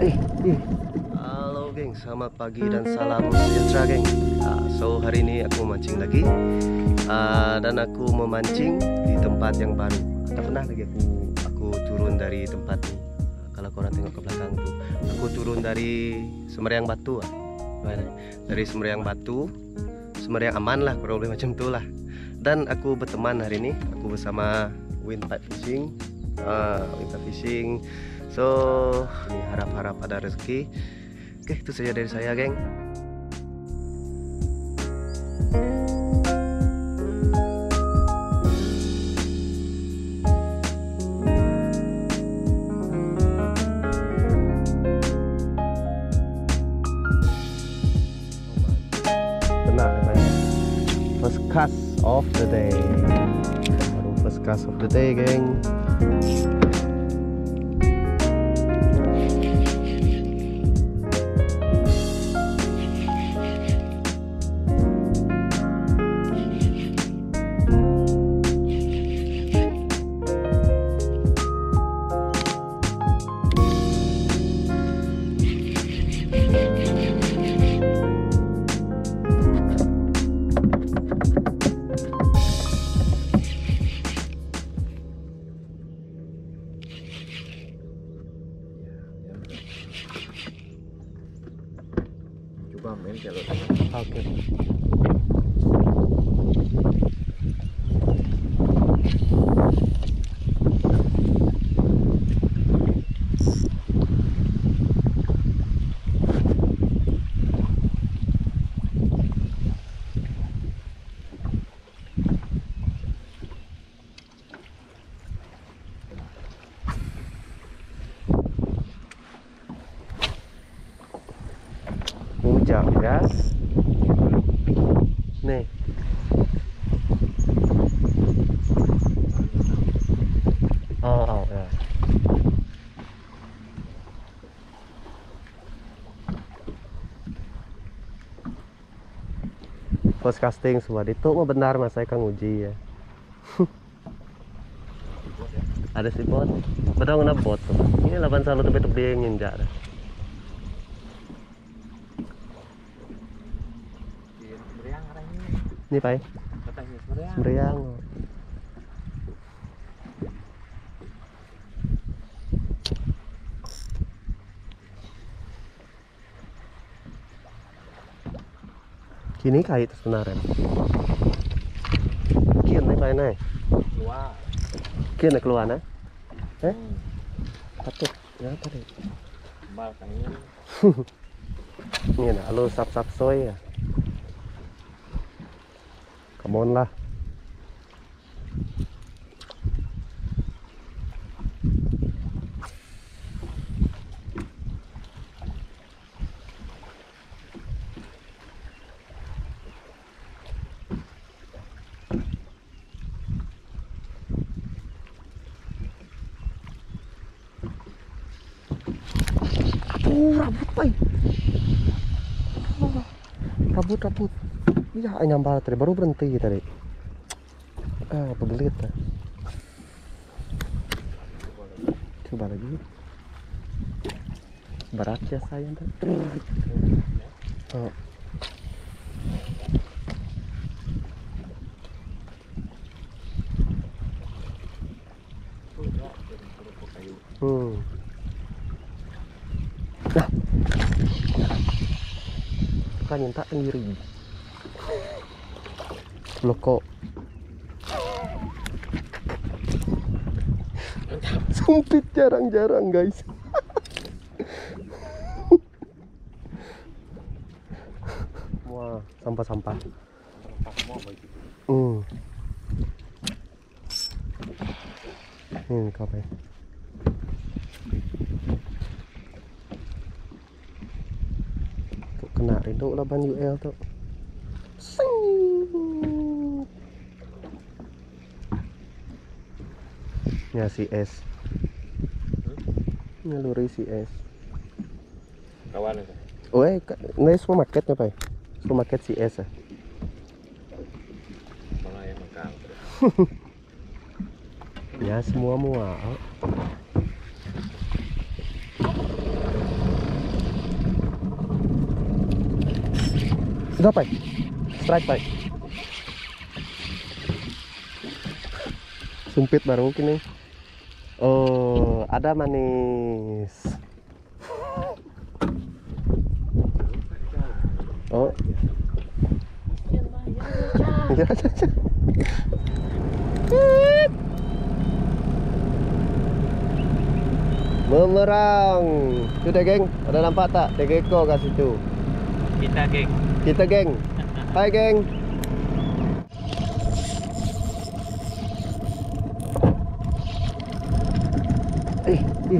Halo geng, selamat pagi dan salam sejahtera geng. So hari ini aku mancing lagi, dan aku memancing di tempat yang baru. Tak pernah lagi aku turun dari tempat ini. Kalau korang tengok ke belakang tuh, aku turun dari Semeriang Batu. Dari Semeriang Batu, Semeriang Aman lah, kurang lebih macam tu lah. Dan aku berteman hari ini, aku bersama Windpipe Fishing. Windpipe Fishing. So, ini harap-harap ada rezeki. Oke, itu saja dari saya, geng. Benar katanya. First cast of the day. Baru first cast of the day, geng. Coba main kalau Oke. Hujan, guys. Nih. Oh, ya. First casting semua itu mah benar mas, saya kan uji ya. Ada si bot, padahal nggak bot tuh. Ini 8 selalu tebing nginjak dah. Ini Pak, Semeriang. Kini kait sebenarnya. Kian nih Pak nih. keluar. Kian nih keluar nah. Patut ya tadi. Kembal kangen. Ini nah, lu sap-sap soy ya. Come on lah. Rabut pai. Rabut. Iya, nyambar tadi baru berhenti tadi. Pebelit. Coba lagi. Berat ya saya ntar. Nah, kan minta sendiri. Loh kok sempit jarang-jarang guys. Wah, sampah-sampah. Ini kape. Tuh kena rindu laban UL tuh. Ya si S. Nyaluri si S. Kawan itu. Weh, ini supermarketnya Pak. Supermarket si S ya. Malah yang makan. Ya semua mual. Sudah, Pak. Strike, Pak. Sempit baru mungkin nih. Oh, ada manis. Oh. Ya, ya. Memerang. Sudah, geng. Ada nampak tak? Tegeko kat situ. Kita, geng. Kita, geng. Hai, geng. Eh.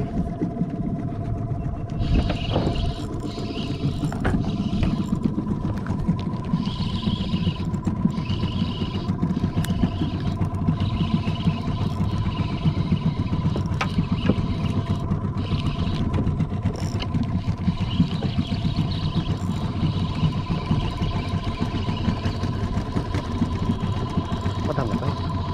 Apa?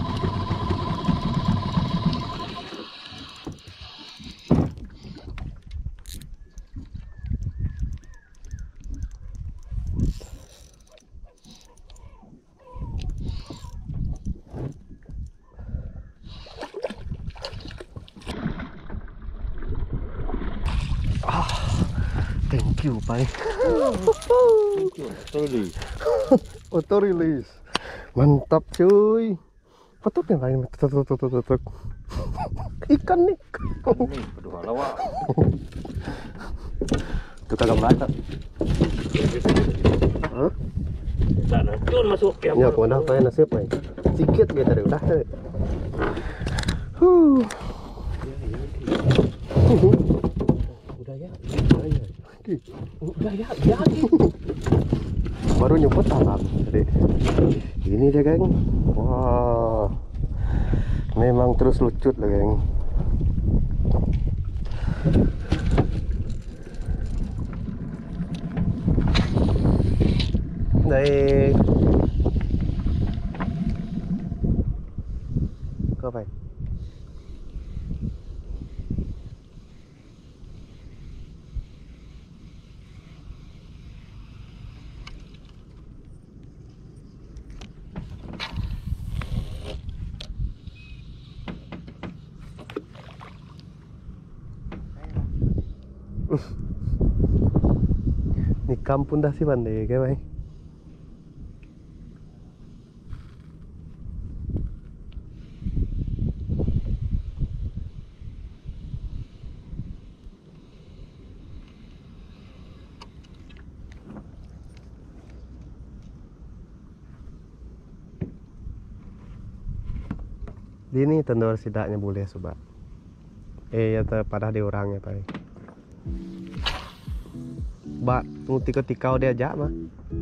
Thank you, Pak. Auto release. Mantap, cuy. Patut yang lain. Tutuk. Ikan nih. Nih, kedua lawak. Itu kagak melata. Hah? Tak racun masuk ya. Ya, aku dah pakai nasib, Pak. Sikit biar dari udah. Udah ya. Udah ya, jadi. Baru nyebut tangan tadi. Ini dia, geng. Wah, memang terus lucut lah, geng. Naik. Kau apa? Nikam pun dah si pandai ke, Bang? Ini tendor sidaknya boleh, sobat. Ya pada di orangnya, Pak. Bak, tunggu tikau dia aja mah.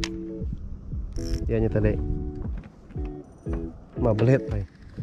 Ya nyata deh. Mah belet, Pak.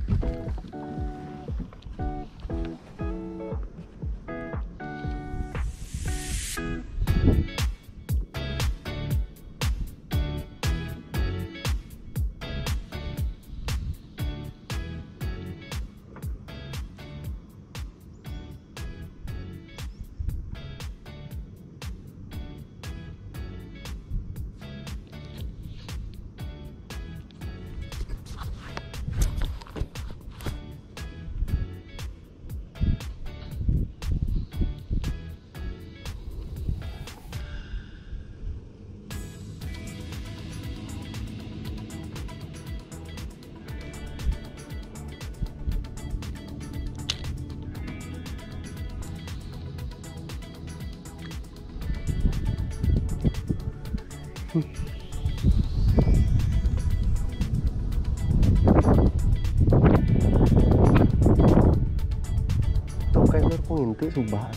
Tokai lur penginti subah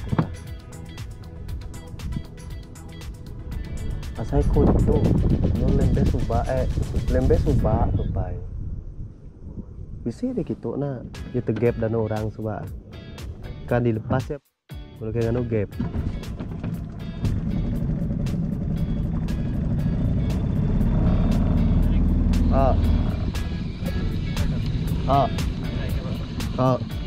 pasai kutu non lembe subah tupai bisa deh gitu nah itu gap dan orang subah kan dilepas ya kalau kayak nganu gap ah